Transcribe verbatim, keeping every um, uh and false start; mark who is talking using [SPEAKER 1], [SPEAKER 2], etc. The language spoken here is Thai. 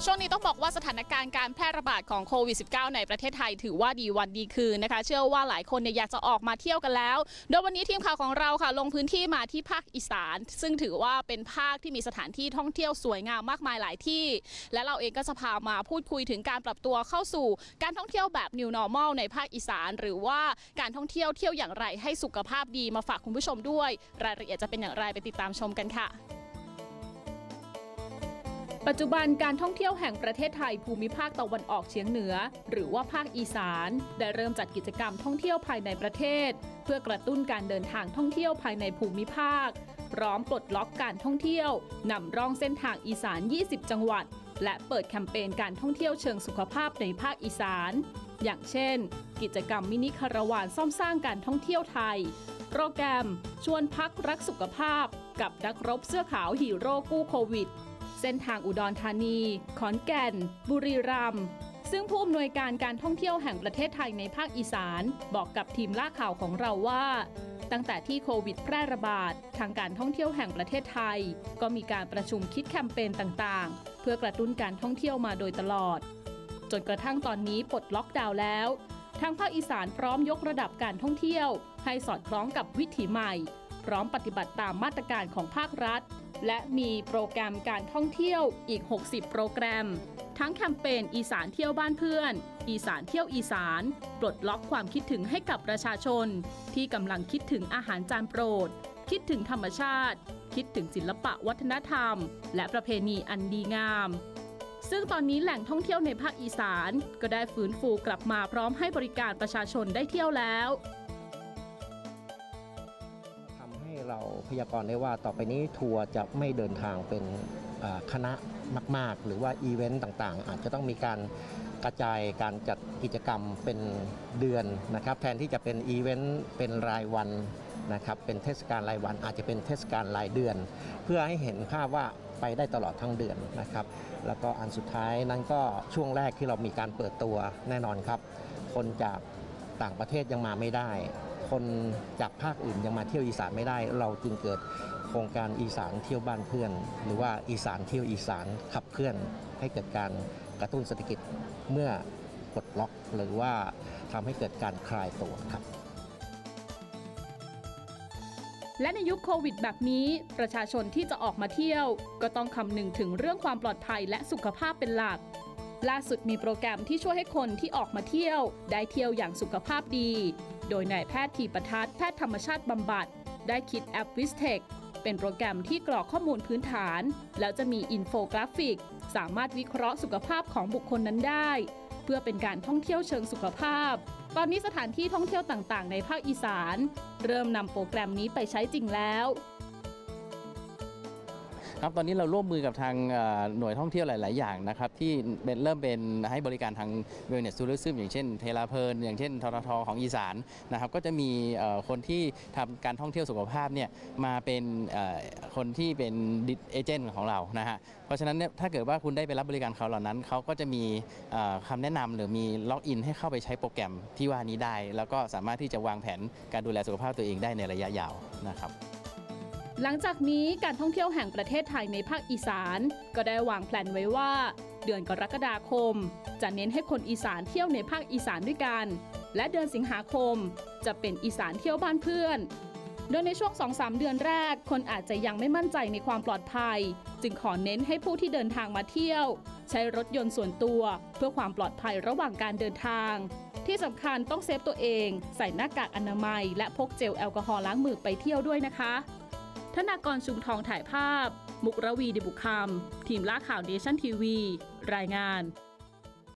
[SPEAKER 1] ช่วงนี้ต้องบอกว่าสถานการณ์การแพร่ระบาดของโควิด สิบเก้า ในประเทศไทยถือว่าดีวันดีคืนนะคะเชื่อว่าหลายคนเนี่ยอยากจะออกมาเที่ยวกันแล้วโดยวันนี้ทีมข่าวของเราค่ะลงพื้นที่มาที่ภาคอีสานซึ่งถือว่าเป็นภาคที่มีสถานที่ท่องเที่ยวสวยงามมากมายหลายที่และเราเองก็จะพามาพูดคุยถึงการปรับตัวเข้าสู่การท่องเที่ยวแบบ New Normal ในภาคอีสานหรือว่าการท่องเที่ยวเที่ยวอย่างไรให้สุขภาพดีมาฝากคุณผู้ชมด้วยรายละเอียดจะเป็นอย่างไรไปติดตามชมกันค่ะปัจจุบันการท่องเที่ยวแห่งประเทศไทยภูมิภาคตะวันออกเฉียงเหนือหรือว่าภาคอีสานได้เริ่มจัดกิจกรรมท่องเที่ยวภายในประเทศเพื่อกระตุ้นการเดินทางท่องเที่ยวภายในภูมิภาคพร้อมปลดล็อกการท่องเที่ยวนำร่องเส้นทางอีสานยี่สิบจังหวัดและเปิดแคมเปญการท่องเที่ยวเชิงสุขภาพในภาคอีสานอย่างเช่นกิจกรรมมินิคาราวานซ่อมสร้างการท่องเที่ยวไทยโปรแกรมชวนพักรักสุขภาพกับนักรบเสื้อขาวฮีโร่กู้โควิดเส้นทางอุดรธานีขอนแก่นบุรีรัมย์ซึ่งผู้อำนวยการการท่องเที่ยวแห่งประเทศไทยในภาคอีสานบอกกับทีมล่าข่าวของเราว่าตั้งแต่ที่โควิดแพร่ระบาดทางการท่องเที่ยวแห่งประเทศไทยก็มีการประชุมคิดแคมเปญต่างๆเพื่อกระตุ้นการท่องเที่ยวมาโดยตลอดจนกระทั่งตอนนี้ปลดล็อกดาวน์แล้วทางภาคอีสานพร้อมยกระดับการท่องเที่ยวให้สอดคล้องกับวิถีใหม่พร้อมปฏิบัติตามมาตรการของภาครัฐและมีโปรแกรมการท่องเที่ยวอีกหกสิบโปรแกรมทั้งแคมเปญอีสานเที่ยวบ้านเพื่อนอีสานเที่ยวอีสานปลดล็อกความคิดถึงให้กับประชาชนที่กำลังคิดถึงอาหารจานโปรดคิดถึงธรรมชาติคิดถึงศิลปะวัฒนธรรมและประเพณีอันดีงามซึ่งตอนนี้แหล่งท่องเที่ยวในภาคอีสานก็ได้ฟื้นฟูกลับมาพร้อมให้บริการประชาชนได้เที่ยวแล้ว
[SPEAKER 2] เราพยากรณ์ได้ว่าต่อไปนี้ทัวร์จะไม่เดินทางเป็นคณะมากๆหรือว่าอีเวนต์ต่างๆอาจจะต้องมีการกระจายการจัดกิจกรรมเป็นเดือนนะครับแทนที่จะเป็นอีเวนต์เป็นรายวันนะครับเป็นเทศกาลรายวันอาจจะเป็นเทศกาลรายเดือนเพื่อให้เห็นภาพว่าไปได้ตลอดทั้งเดือนนะครับแล้วก็อันสุดท้ายนั้นก็ช่วงแรกที่เรามีการเปิดตัวแน่นอนครับคนจากต่างประเทศยังมาไม่ได้คนจากภาคอื่นยังมาเที่ยวอีสานไม่ได้เราจึงเกิดโครงการอีสานเที่ยวบ้านเพื่อนหรือว่าอีสานเที่ยวอีสานขับเคลื่อนให้เกิดการกระตุ้นเศรษฐกิจเมื่อปลดล็อกหรือว่าทำให้เกิดการคลายตัวครับ
[SPEAKER 1] และในยุคโควิดแบบนี้ประชาชนที่จะออกมาเที่ยวก็ต้องคำนึงถึงเรื่องความปลอดภัยและสุขภาพเป็นหลักล่าสุดมีโปรแกรมที่ช่วยให้คนที่ออกมาเที่ยวได้เที่ยวอย่างสุขภาพดีโดยนายแพทย์ธีปทัศน์แพทย์ธรรมชาติบำบัดได้คิดแอป Vistech เป็นโปรแกรมที่กรอกข้อมูลพื้นฐานแล้วจะมีอินโฟกราฟิกสามารถวิเคราะห์สุขภาพของบุคคลนั้นได้เพื่อเป็นการท่องเที่ยวเชิงสุขภาพตอนนี้สถานที่ท่องเที่ยวต่างๆในภาคอีสานเริ่มนำโปรแกรมนี้ไปใช้จริงแล้ว
[SPEAKER 3] ครับตอนนี้เราร่วมมือกับทางหน่วยท่องเที่ยวหลายๆอย่างนะครับที่เริ่มเป็นให้บริการทาง Wellness Tourism อย่างเช่นเทราเพลินอย่างเช่นทททของอีสานนะครับก็จะมีคนที่ทำการท่องเที่ยวสุขภาพเนี่ยมาเป็นคนที่เป็นเอเจนต์ของเรานะฮะเพราะฉะนั้นเนี่ยถ้าเกิดว่าคุณได้ไปรับบริการเขาเหล่านั้นเขาก็จะมีคำแนะนำหรือมีล็อกอินให้เข้าไปใช้โปรแกรมที่ว่านี้ได้แล้วก็สามารถที่จะวางแผนการดูแลสุขภาพตัวเองได้ในระยะยาวนะครับ
[SPEAKER 1] หลังจากนี้การท่องเที่ยวแห่งประเทศไทยในภาคอีสานก็ได้วางแผนไว้ว่าเดือนกรกฎาคมจะเน้นให้คนอีสานเที่ยวในภาคอีสานด้วยกันและเดือนสิงหาคมจะเป็นอีสานเที่ยวบ้านเพื่อนโดยในช่วง สองถึงสาม เดือนแรกคนอาจจะยังไม่มั่นใจในความปลอดภัยจึงขอเน้นให้ผู้ที่เดินทางมาเที่ยวใช้รถยนต์ส่วนตัวเพื่อความปลอดภัยระหว่างการเดินทางที่สำคัญต้องเซฟตัวเองใส่หน้ากากอนามัยและพกเจลแอลกอฮอล์ล้างมือไปเที่ยวด้วยนะคะธนากรชุมทองถ่ายภาพมุกรวีดิบุคคำทีมล่าข่าวเนชั่นทีวีรายงาน